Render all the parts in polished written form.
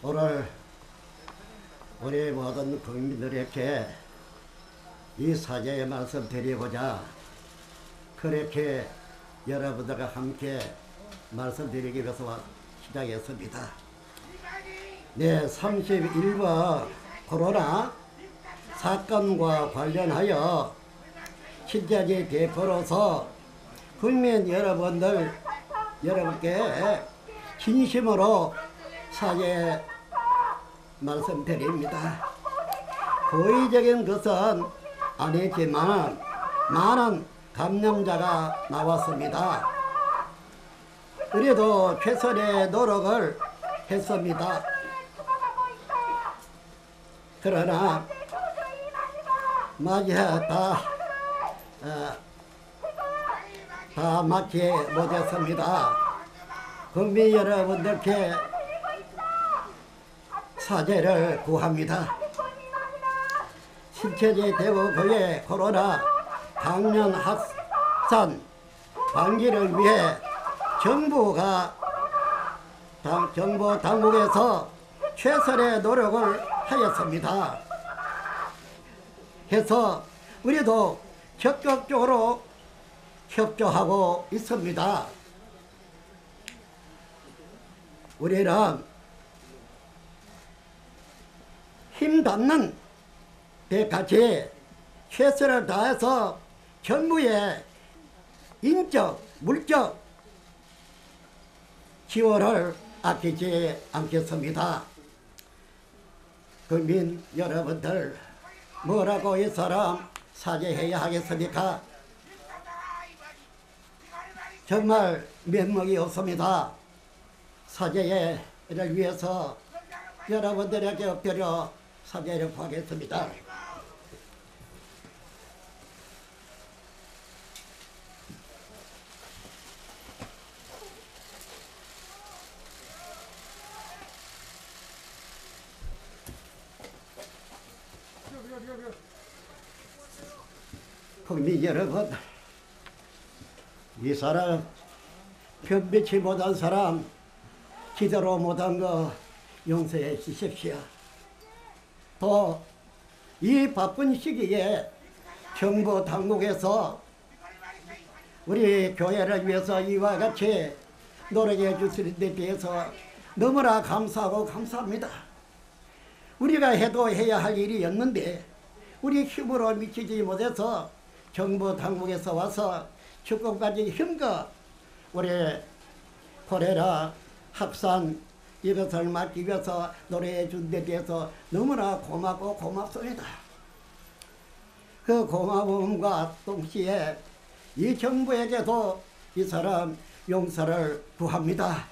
오늘 우리 모든 국민들에게 이 사죄의 말씀 드리고자 그렇게 여러분들과 함께 말씀드리기 위해서 시작했습니다. 네, 31번 코로나 사건과 관련하여 신자지 대표로서 국민 여러분께 진심으로 사죄 말씀드립니다. 고의적인 것은 아니지만 많은 감염자가 나왔습니다. 그래도 최선의 노력을 했습니다. 그러나 다 맞지 못했습니다. 국민 여러분들께 사죄를 구합니다. 신체제 대구구의 코로나 감염 확산 방지를 위해 정부 당국에서 최선의 노력을 하였습니다. 해서 우리도 적극적으로 협조하고 있습니다. 우리는 힘닿는 데까지 최선을 다해서 정부의 인적, 물적 지원을 아끼지 않겠습니다. 국민 여러분들, 뭐라고 이 사람 사죄해야 하겠습니까? 정말 면목이 없습니다. 사죄를 위해서 여러분들에게 엎드려 사죄를 구하겠습니다. 국민 여러분, 이 사람 변비치 못한 사람, 기도로 못한 거 용서해 주십시오. 또 이 바쁜 시기에 정부 당국에서 우리 교회를 위해서 이와 같이 노력해 주시는 데 대해서 너무나 감사하고 감사합니다. 우리가 해도 해야 할 일이었는데 우리 힘으로 미치지 못해서 정부 당국에서 와서 축구까지 힘껏 우리 코레라 확산 이것을 막기 위해서 노래해 준 데 대해서 너무나 고맙고 고맙습니다. 그 고마움과 동시에 이 정부에게도 이 사람 용서를 구합니다.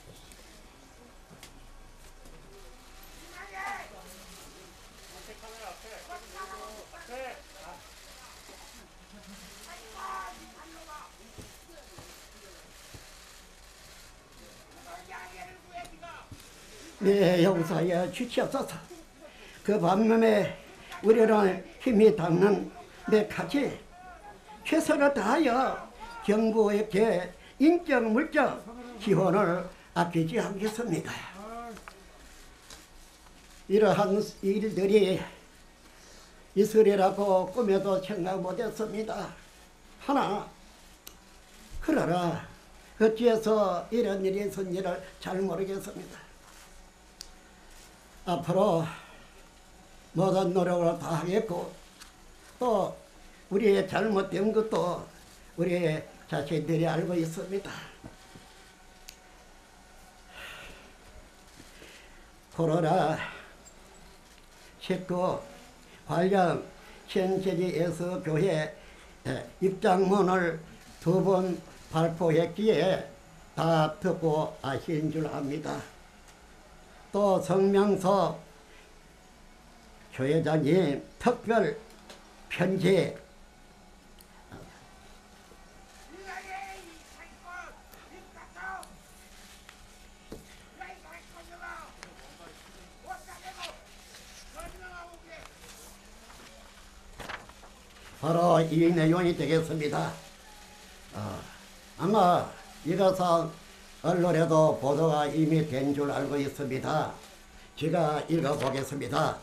네, 용서해 주시옵소서. 그 반면에 우리는 힘이 닿는 데까지 최선을 다하여 정부에게 인적, 물적 지원을 아끼지 않겠습니다. 이러한 일들이 있으리라고 꿈에도 생각 못했습니다. 그러나 어찌해서 이런 일이 있은지를 잘 모르겠습니다. 앞으로 모든 노력을 다 하겠고 또 우리의 잘못된 것도 우리 자신들이 알고 있습니다. 코로나 19 관련 신천지 교회 입장문을 2번 발표했기에 다 듣고 아신 줄 압니다. 또 성명서 교회장님 특별 편지 바로 이 내용이 되겠습니다. 아마 이것은 언론에도 보도가 이미 된 줄 알고 있습니다. 제가 읽어보겠습니다.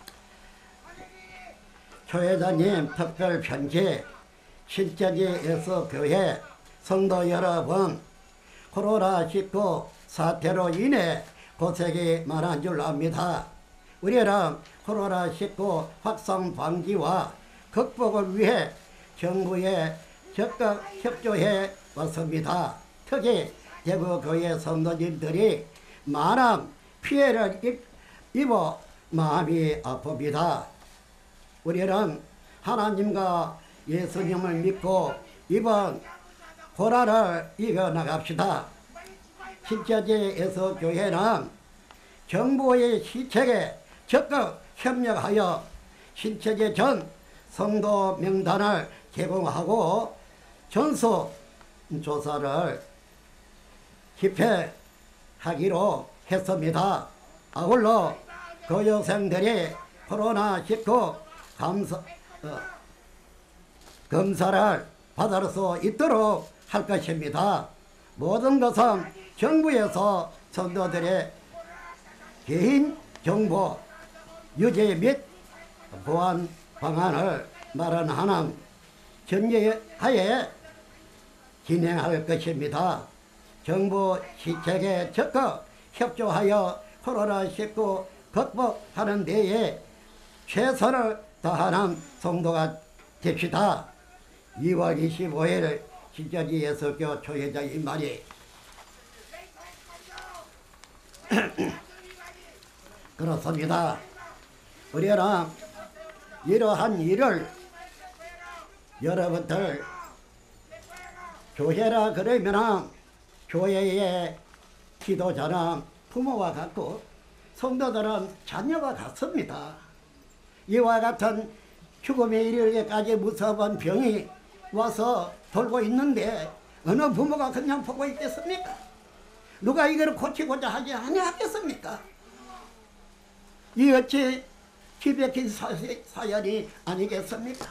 초회장님 특별 편지. 신천지에서 교회 성도 여러분, 코로나19 사태로 인해 고생이 많은 줄 압니다. 우리는 코로나19 확산 방지와 극복을 위해 정부에 적극 협조해 왔습니다. 특히 대구교회 성도님들이 많은 피해를 입어 마음이 아픕니다. 우리는 하나님과 예수님을 믿고 이번 고난을 이겨나갑시다. 신천지에서 교회는 정부의 시책에 적극 협력하여 신천지 전 성도 명단을 제공하고 전수 조사를 집행하기로 했습니다. 아울러 교육생들이 코로나19 검사를 받을 수 있도록 할 것입니다. 모든 것은 정부에서 성도들의 개인정보 유지 및 보안 방안을 마련하는 전제하에 진행할 것입니다. 정부 시책에 적극 협조하여 코로나19 극복하는 데에 최선을 다하는 성도가 됩시다. 2월 25일 신천지예수교 초회장의 말이 그렇습니다. 우리는 이러한 일을 여러분들 교회라 그러면 교회의 지도자는 부모와 같고 성도들은 자녀와 같습니다. 이와 같은 죽음에 이르기까지 무서운 병이 와서 돌고 있는데 어느 부모가 그냥 보고 있겠습니까? 누가 이걸 고치고자 하지 아니하겠습니까? 이 어찌 기백힌 사연이 아니겠습니까?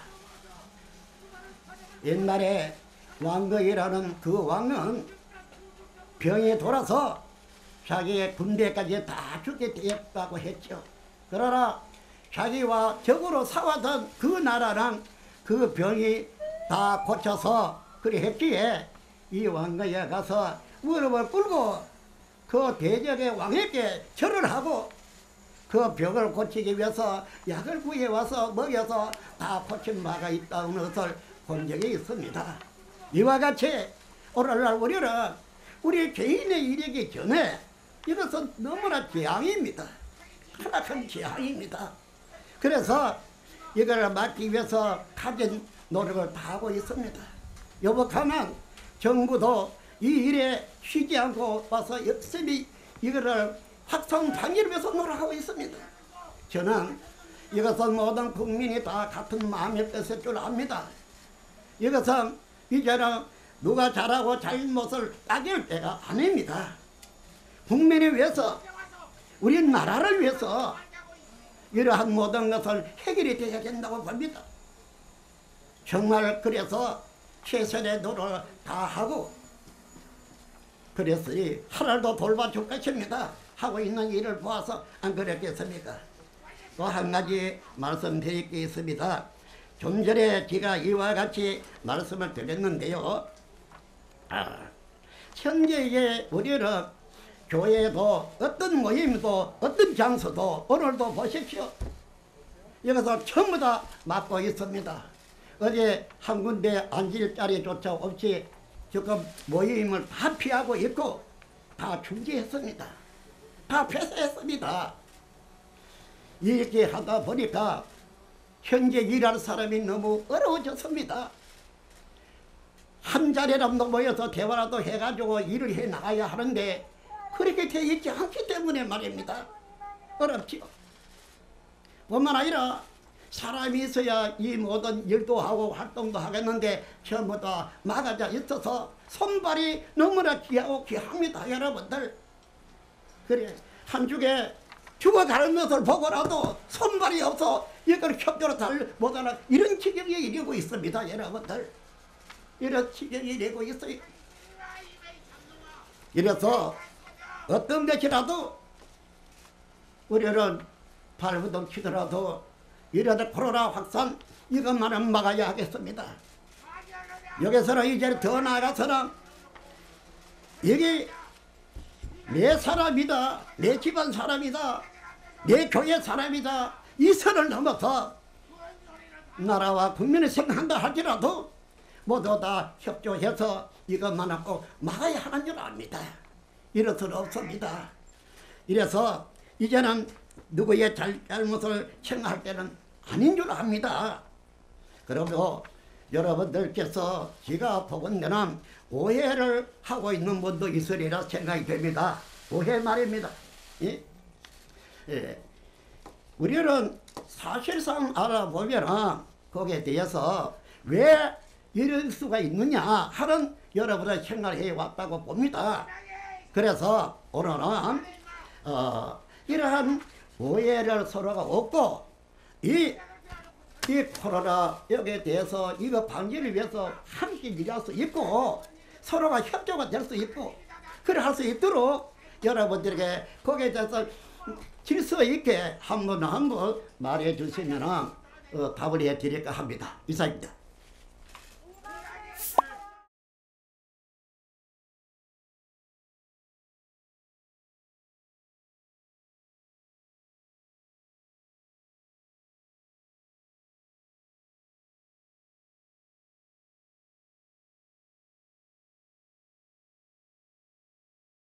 옛날에 왕극이라는 그 왕은 병이 돌아서 자기의 군대까지 다 죽게 되었다고 했죠. 그러나 자기와 적으로 싸웠던 그 나라랑 그 병이 다 고쳐서 그리 했기에 이 왕가에 가서 무릎을 꿇고 그 대적의 왕에게 절을 하고 그 병을 고치기 위해서 약을 구해와서 먹여서 다 고친 바가 있다는 것을 본 적이 있습니다. 이와 같이 오늘날 우리는 우리 개인의 일이기 전에 이것은 너무나 재앙입니다. 크나큰 재앙입니다. 그래서 이걸 막기 위해서 가진 노력을 다 하고 있습니다. 여복하면 정부도 이 일에 쉬지 않고 와서 열심히 이거를 확산 방지를 위해서 노력하고 있습니다. 저는 이것은 모든 국민이 다 같은 마음의 뜻일 줄 압니다. 이것은 이제는 누가 잘하고 잘못을 따질 때가 아닙니다. 국민을 위해서, 우리 나라를 위해서 이러한 모든 것을 해결이 되어야 된다고 봅니다. 정말 그래서 최선의 노력을 다하고 그랬으니 하늘도 돌봐줄 것입니다. 하고 있는 일을 보아서 안 그랬겠습니까? 또 한 가지 말씀드릴 게 있습니다. 좀 전에 제가 이와 같이 말씀을 드렸는데요. 현재의 우리는 교회도 어떤 모임도 어떤 장소도 오늘도 보십시오. 여기서 전부 다 맡고 있습니다. 어제 한 군데 앉을 자리조차 없이 지금 모임을 다 피하고 있고 다 중지했습니다. 다 폐쇄했습니다. 이렇게 하다 보니까 현재 일할 사람이 너무 어려워졌습니다. 한 자리라도 모여서 대화라도 해가지고 일을 해 나가야 하는데 그렇게 되어 있지 않기 때문에 말입니다. 어렵지요. 뿐만 아니라 사람이 있어야 이 모든 일도 하고 활동도 하겠는데 전부 다 막아져 있어서 손발이 너무나 귀하고 귀합니다. 여러분들. 그래 한 주에 죽어가는 것을 보고라도 손발이 없어 이걸 협조로 잘 못하는 이런 지경이 이르고 있습니다. 여러분들. 이런 지경이 이르고 있어요. 이래서 어떤 것이라도 우리는 발부둥 치더라도 이러다 코로나 확산 이것만은 막아야 하겠습니다. 여기서는 이제 더 나아가서는 여기 내 사람이다, 내 집안 사람이다, 내 교회 사람이다, 이 선을 넘어서 나라와 국민을 생각한다 할지라도 모두 다 협조해서 이것만은 꼭 막아야 하는 줄 압니다. 이럴 수는 없습니다. 이래서 이제는 누구의 잘못을 생각할 때는 아닌 줄 압니다. 그리고 여러분들께서 제가 보건 데는 오해를 하고 있는 분도 있으리라 생각이 됩니다. 오해 말입니다. 예? 예. 우리는 사실상 알아보면 거기에 대해서 왜 이럴 수가 있느냐 하는 여러분의 생각을 해왔다고 봅니다. 그래서 오늘은 이러한 오해를 서로가 없고 이 코로나 여기에 대해서 이거 방지를 위해서 함께 일할 수 있고 서로가 협조가 될 수 있고 그래 할 수 있도록 여러분들에게 거기에 대해서 질서 있게 한 분 한 분 말해 주시면 답을 해 드릴까 합니다. 이상입니다.